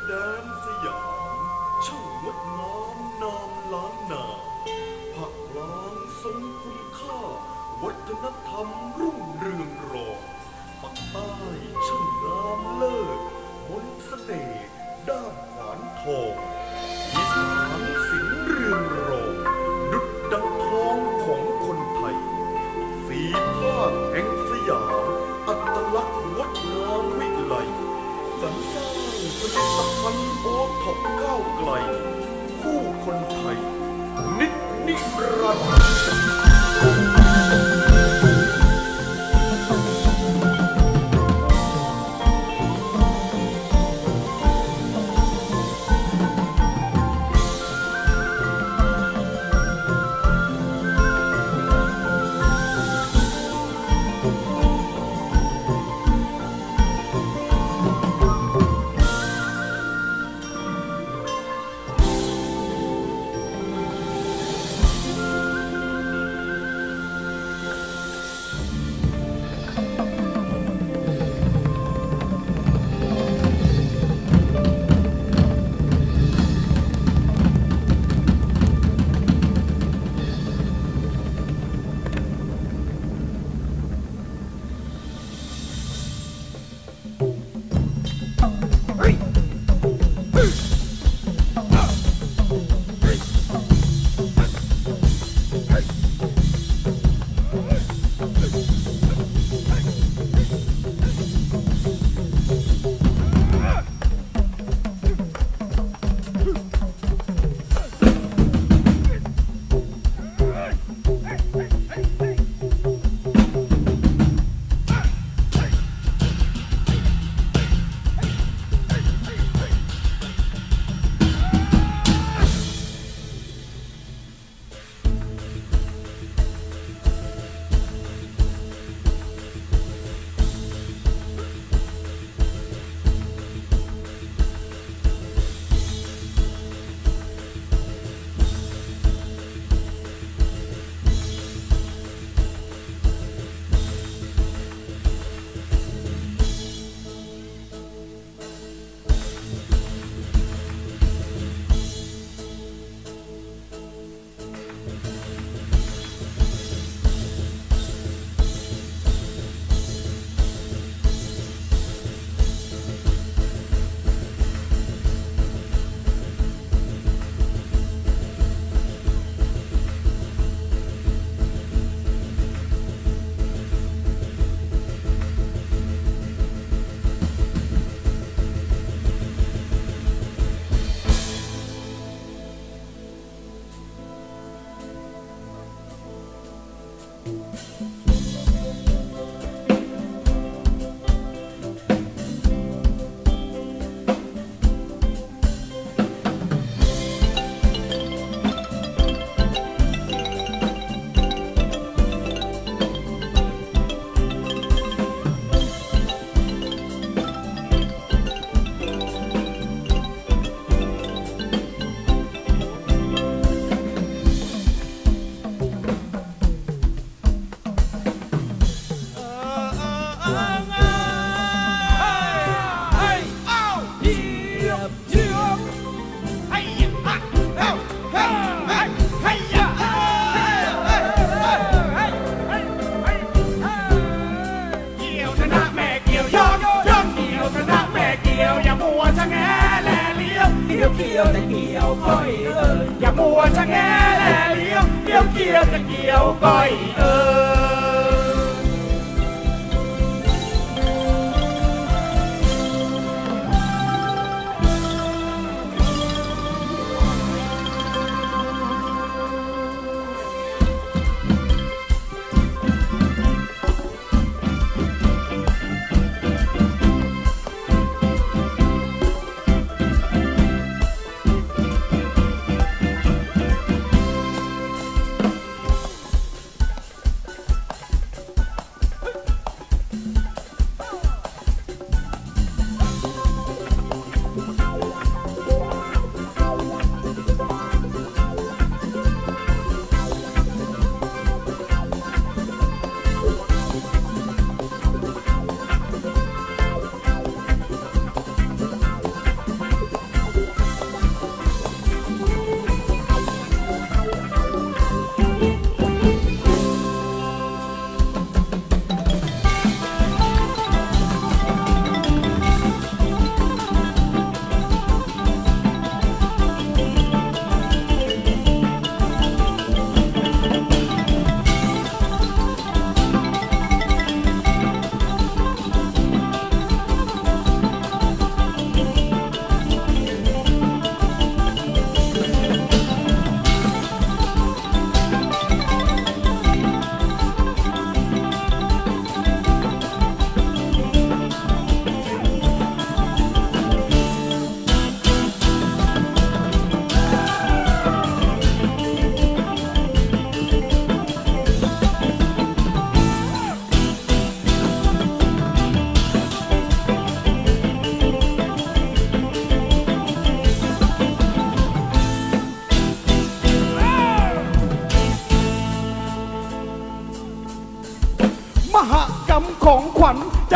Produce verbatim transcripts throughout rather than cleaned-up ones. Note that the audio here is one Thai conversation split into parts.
แดนสยามช่างงดงามนามล้านนาผักล้างทรงคุณค่าวัฒนธรรมรุ่งเรืองรองปักใต้ช่างงามเลิศมนต์เสน่ห์ด้านขวานทองอีสานสิงห์เรืองรองดุจดังทองของคนไทยสีภาคแห่งสยามอัตลักษณ์งดงามวิไลสรรสร้างผลิตภัณฑ์โอท็อปก้าวไกลคู่คนไทยนิจนิรันดร์เกี่ยวแต่เกี่ยวก้อยเอออย่ามัวชะแงแลเลี้ยวเกี่ยวเกี่ยวแต่เกี่ยวก้อยเออ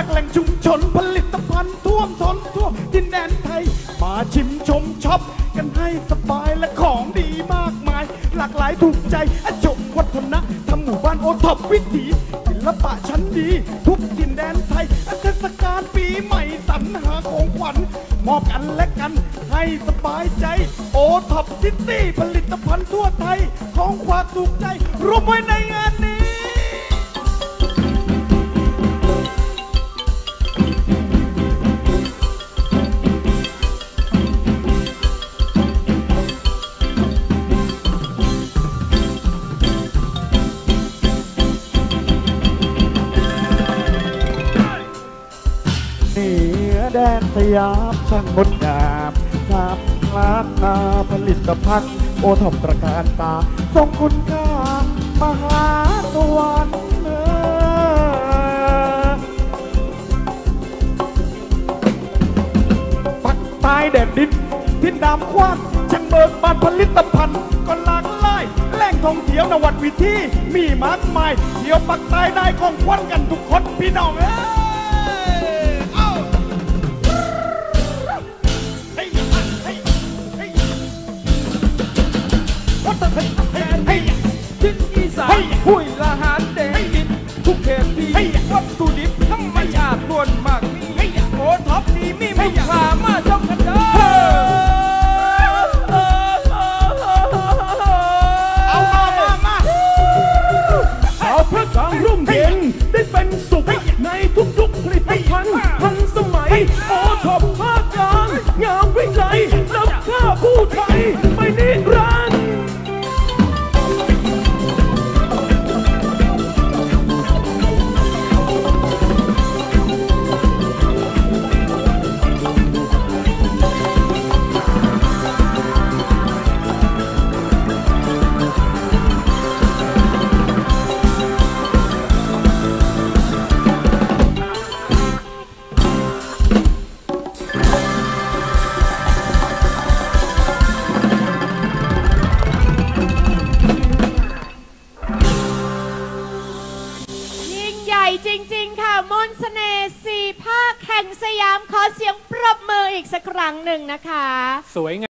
แหล่งชุมชนผลิตภัณฑ์ท่วมท้นทั่วดินแดนไทยมาชิมชมช็อปกันให้สบายและของดีมากมายหลากหลายถูกใจอจบวัฒนะทำหมู่บ้านโอท็อปวิถีศิลปะชั้นดีทุกดินแดนไทยเทศกาลปีใหม่สรรหาของขวัญมอบกันและกันให้สบายใจโอท็อปซิตี้ผลิตภัณฑ์ทั่วไทยของขวัญถูกใจรวมไว้ในงานนี้แดนสยามช่างงดงามงามล้านนาผลิตภัณฑ์โอท็อปตระการตาทรงคุณค่ามหาสวรรค์ปักใต้แดนดินทินดามคว้านช่างเบิกบานผลิตภัณฑ์ก็หลากหลายแหล่งท่องเที่ยวนวัดวิธีมีมากมายเที่ยวปักใต้ได้ของขวัญกันทุกคนพี่น้องเอ้ยทิศอีสานห้วยละหารแดงดินทุกเขตที่วัตถุดิบธรรมชาติล้วนมากมีโอท็อปดีมีไม่ขามาช่องกันเด้อเอามามามาเอาเพื่อความร่มเย็นได้เป็นสุขในทุกๆผลิตภัณฑ์ทันสมัยโอท็อปภาคกลางงามวิไลนำข้าผู้ไทยไปนิรันดร์จริงๆค่ะมนต์เสน่ห์สี่ภาคแห่งสยามขอเสียงปรบมืออีกสักครั้งหนึ่งนะคะสวยงาม